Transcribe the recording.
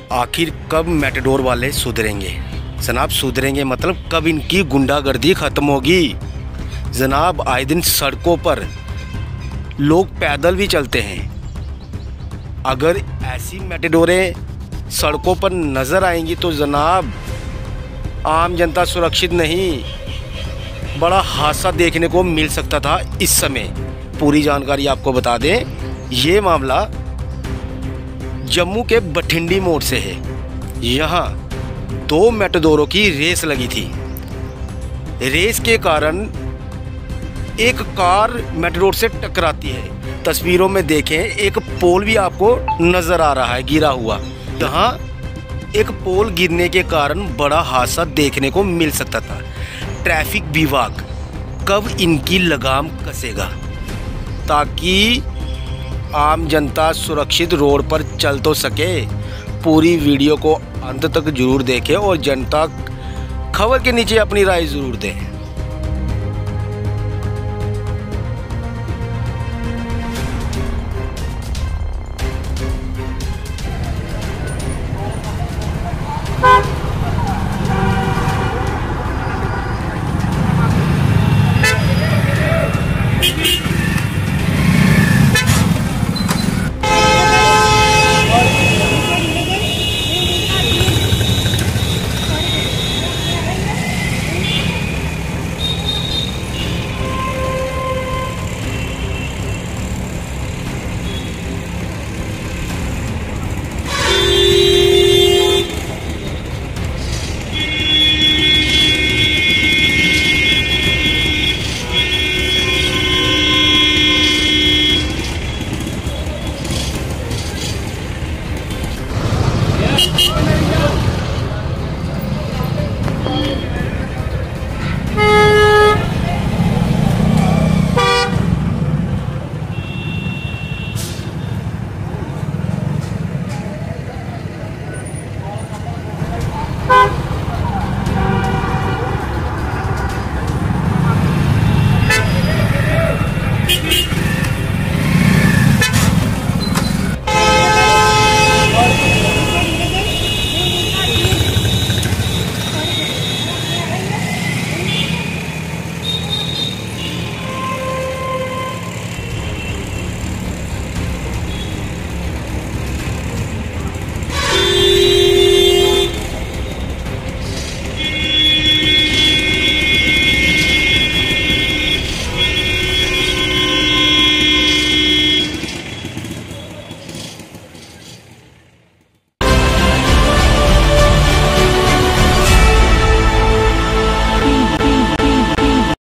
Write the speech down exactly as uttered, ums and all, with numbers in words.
आखिर कब मेटाडोर वाले सुधरेंगे? जनाब सुधरेंगे मतलब कब इनकी गुंडागर्दी ख़त्म होगी? जनाब आए दिन सड़कों पर लोग पैदल भी चलते हैं। अगर ऐसी मेटाडोरें सड़कों पर नज़र आएंगी तो जनाब आम जनता सुरक्षित नहीं, बड़ा हादसा देखने को मिल सकता था इस समय। पूरी जानकारी आपको बता दें, ये मामला जम्मू के बठिंडी मोड़ से है। यहाँ दो मेटाडोरों की रेस लगी थी। रेस के कारण एक कार मेटाडोर से टकराती है। तस्वीरों में देखें, एक पोल भी आपको नज़र आ रहा है गिरा हुआ। यहाँ एक पोल गिरने के कारण बड़ा हादसा देखने को मिल सकता था। ट्रैफिक विभाग कब इनकी लगाम कसेगा ताकि आम जनता सुरक्षित रोड पर चल तो सके? पूरी वीडियो को अंत तक जरूर देखें और जनता खबर के नीचे अपनी राय ज़रूर दें।